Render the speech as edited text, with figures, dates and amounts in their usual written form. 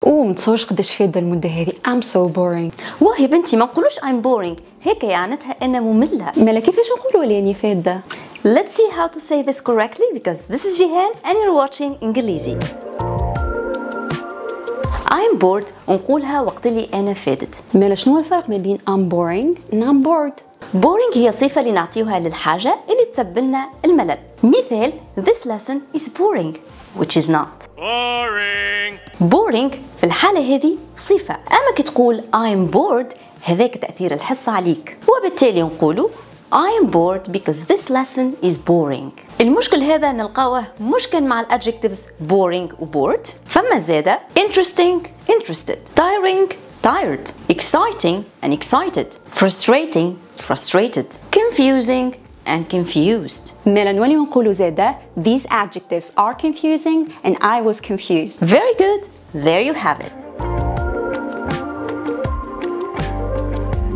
متصورش قداش فايدة المدة هذه. I'm so boring. واه يا بنتي ما نقولوش I'm boring، هيك يعنتها أنا مملة. مالا كيفاش نقولوا لاني فايدة؟ Let's see how to say this correctly because this is Jihan and you're watching إنجليزي. I'm bored نقولها وقت اللي أنا فادت. مالا شنو الفرق ما بين I'm boring and I'm bored؟ boring هي صفة اللي نعطيوها للحاجة اللي تسبب لنا الملل. مثال this lesson is boring which is not. boring في الحالة هذه صفة، أما كي تقول I'm bored هذاك تأثير الحصة عليك، وبالتالي نقوله I am bored because this lesson is boring. المشكل هذا نلقاوه مش كان مع الادجectives boring و bored، فما زادة interesting interested، tiring tired، exciting and excited، frustrating frustrated، confusing and confused. مالا نولي نقولوا زادة these adjectives are confusing and I was confused. Very good, there you have it.